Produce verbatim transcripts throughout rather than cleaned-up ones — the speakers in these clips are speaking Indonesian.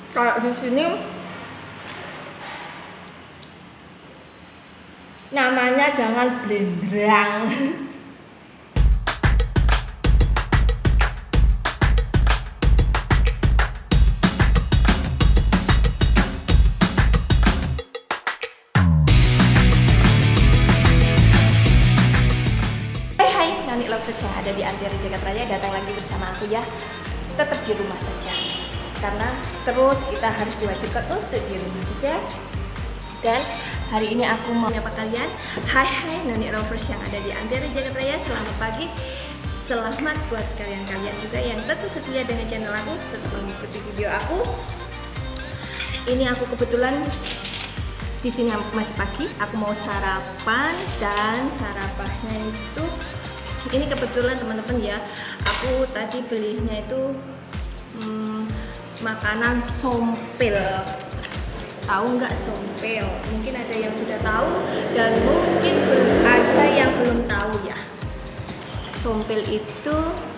Kalau di sini namanya jangan blendrang. Lovers yang ada di Antero Jagat Raya, datang lagi bersama aku ya. Tetap di rumah saja, karena terus kita harus diwajibkan untuk di rumah saja. Dan hari ini aku mau menyapa kalian. Hai hai Nani Lovers yang ada di Antero Jagat Raya, selamat pagi. Selamat buat kalian-kalian juga yang tetap setia dengan channel aku, tetap mengikuti video aku. Ini aku kebetulan di sini masih pagi, aku mau sarapan, dan sarapannya itu ini kebetulan teman-teman ya, aku tadi belinya itu hmm, makanan sompil. Tahu nggak sompil? Mungkin ada yang sudah tahu dan mungkin ada yang belum tahu ya. Sompil itu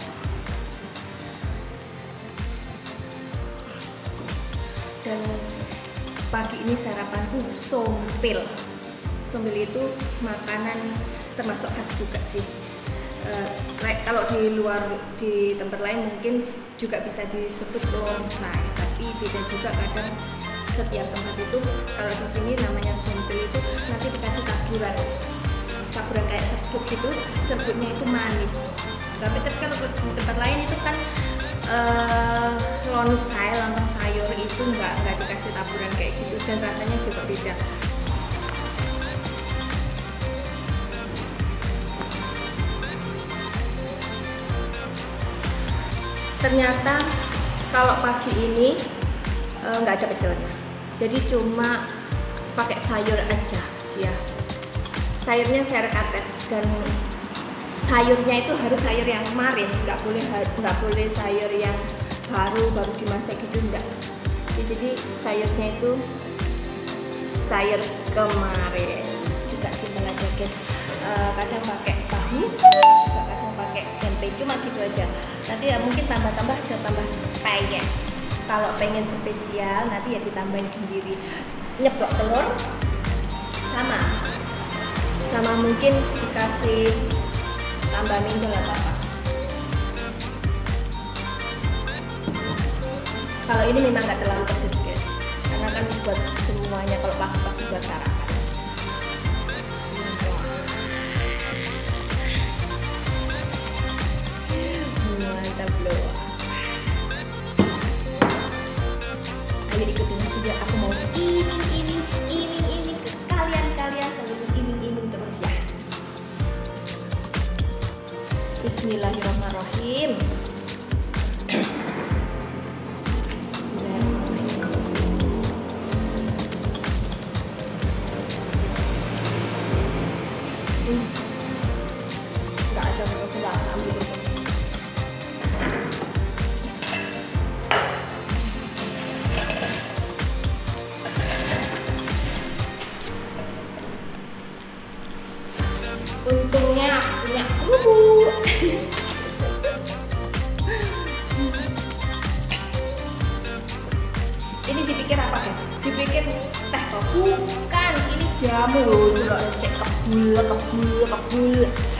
dan pagi ini sarapanku sompil. Sompil itu makanan termasuk khas juga sih. Uh, kalau di luar di tempat lain mungkin juga bisa disebut lontong, tapi beda juga kadang setiap tempat itu. Kalau di sini namanya sompil itu nanti dikasih taburan, taburan kayak serbuk gitu, serbuknya itu manis. Tapi kalau di tempat lain itu kan uh, lontong, lontong sayur itu nggak nggak dikasih taburan kayak gitu, dan rasanya juga beda. Ternyata kalau pagi ini nggak e, ada pecelnya, jadi cuma pakai sayur aja ya. Sayurnya sayur kates, dan sayurnya itu harus sayur yang kemarin, nggak boleh nggak boleh sayur yang baru baru dimasak gitu, enggak. Jadi sayurnya itu sayur kemarin. Juga simpel aja guys. E, kadang pakai tahu, kadang pakai tempe, cuma gitu aja. Nanti ya mungkin tambah-tambah ada tambah peyek. Kalau pengen spesial nanti ya ditambahin sendiri. Nyeblok telur sama sama mungkin dikasih tambah minggu lah apa. Kalau ini memang nggak terlalu pedes guys, karena kan buat semuanya kalau pagi-pagi buat sarapan. Mantap loh. Ayo ikutin aja, aku mau iming iming iming iming ke kalian kalian selalu iming iming terus ya. Bismillahirrahmanirrahim. Nggak ada nggak ambil dulu. Untungnya punya bubuk. Ini dipikir apa guys? Dipikir teh kok? Bukan, ini jamu loh. Loh, cek kebul, kebul, kebul.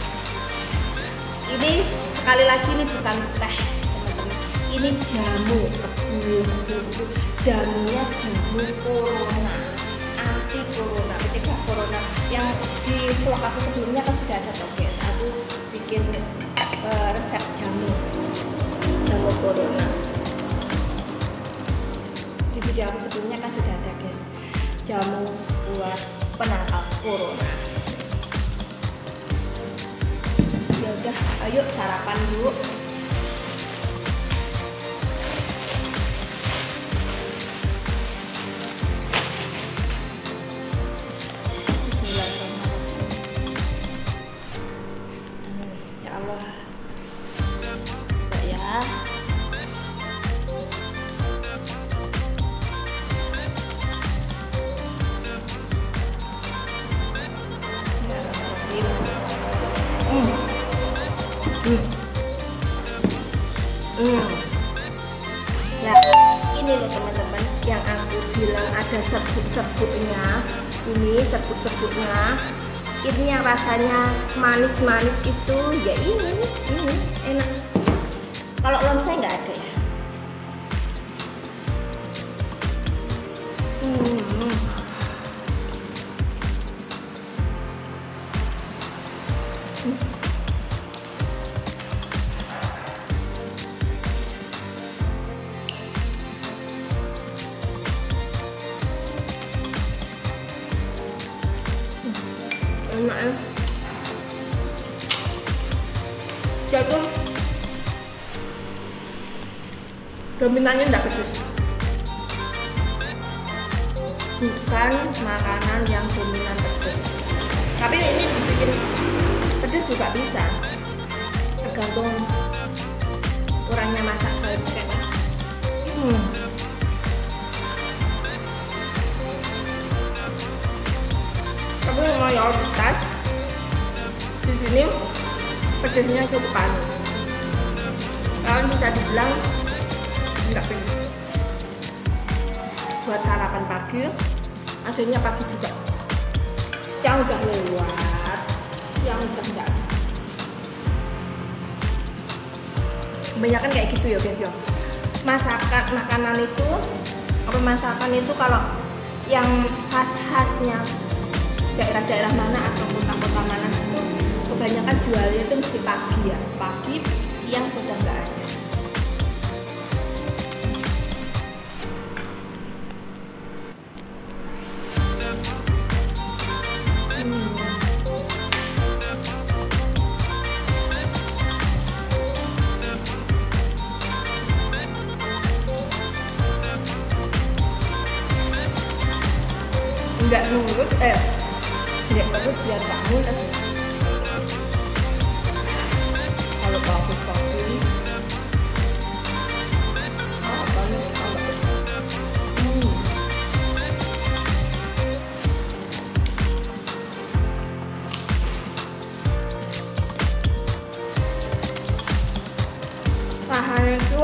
Ini sekali lagi ini bukan teh teman-teman. Ini jamu kebul, kebul. Jamunya jamu corona, anti corona, mencegah corona. Yang di vlog aku sebelumnya kan sudah ada tuh guys. Aku bikin uh, resep jamu jamu corona. Di video aku sebelumnya kan sudah ada guys, jamu buat penangkal corona. Ya udah, ayo sarapan dulu. Hmm. Nah, ini loh teman-teman yang aku bilang ada serbuk-serbuknya, ini serbuk-serbuknya, ini yang rasanya manis-manis itu ya ini, ini enak. Kalau lonsai nggak ada ya. Hmm. Enak ya. Jadi dominannya enggak pedas, bukan makanan yang dominan pedas, tapi ini dibikin pedas juga bisa, tergantung kurangnya masak kalian. Hmm. Tapi mayoritas di sini pedasnya cukup panas. Kalau bisa dibilang enggak pedas. Buat sarapan pagi, akhirnya pagi juga. Yang udah lewat, yang udah enggak. Kebanyakan kayak gitu ya guys ya. Masakan makanan itu, apa masakan itu kalau yang khas-khasnya daerah-daerah mana atau kota-kota mana itu kebanyakan jualnya itu mesti pagi ya, pagi siang sudah nggak ada. Hmm. Nggak nurut eh tidak perlu biar kamu kalau bagus-bagus oh banyak banget. Hmm. Bahannya itu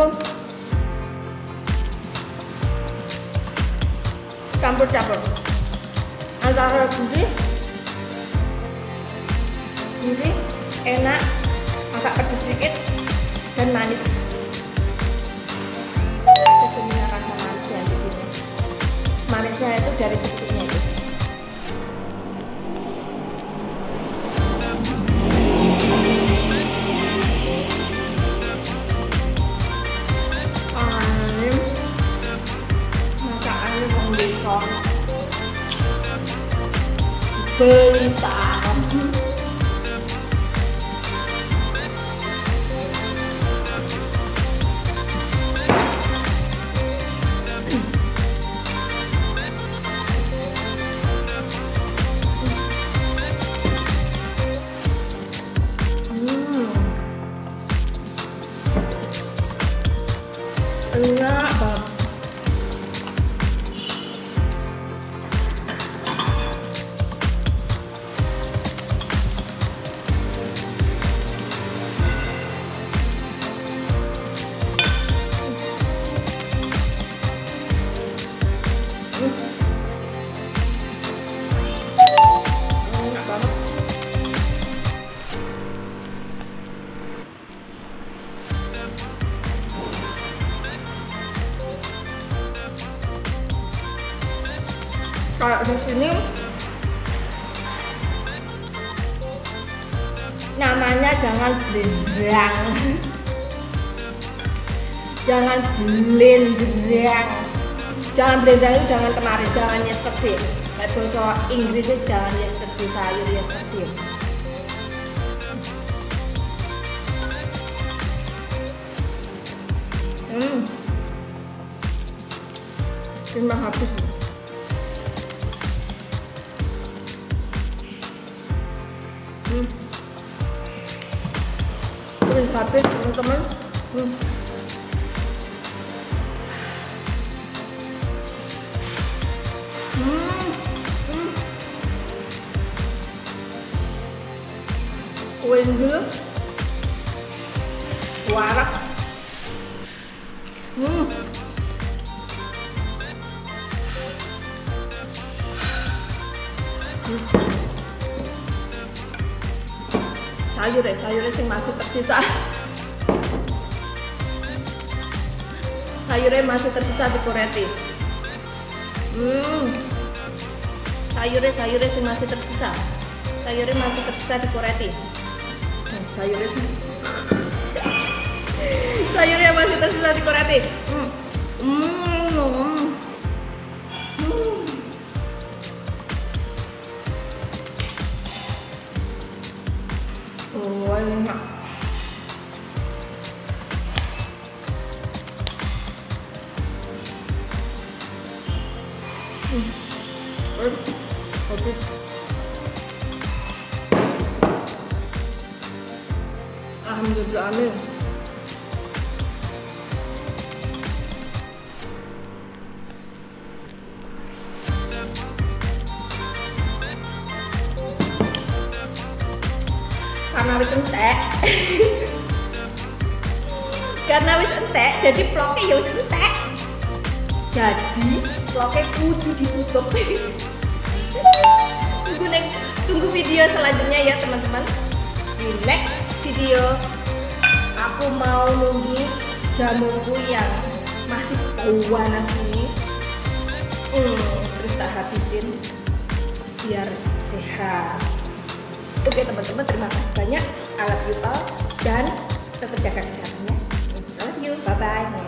campur-campur antara gurih, gurih, enak, agak pedas sedikit, dan manis. Itu punya rasa manisnya di sini. Manisnya itu dari serbuknya itu. Ini masakannya mau bisa belitan. Enak banget. Enak banget. Kalau di sini namanya jangan blendrang, jangan blendrang, jangan blendrang itu jangan kemarin, jangan yesterday. Bahasa Inggrisnya jangan yesterday, sayur yesterday. Hmm, terima habis. Hmm. Terus habis teman-teman. Hmm. Hmm. Hmm. Wendel, warak. Hmm. sayur ya, sayurnya sing masih tersisa. Sayurnya masih tersisa di koreti. Hmm. Sayurnya sayurnya sing masih tersisa. Sayurnya masih tersisa di koreti. Hmm, sayurnya sayurnya masih tersisa di koreti. Hmm. Hmm. Hmm. Oh, enak. Hmm. Habis. Alhamdulillah, amin. Karena wis entek. Karena wis entek, jadi vlognya ya wis entek. Jadi vlognya kudu ditutup. Tunggu next, tunggu video selanjutnya ya teman-teman. Di next video aku mau nunggu jamuku yang masih panas ini. Hmm, terus tak habisin biar sehat. Oke teman-teman, terima kasih banyak. I love you all dan tetap jaga kesehatannya. I love you, bye bye.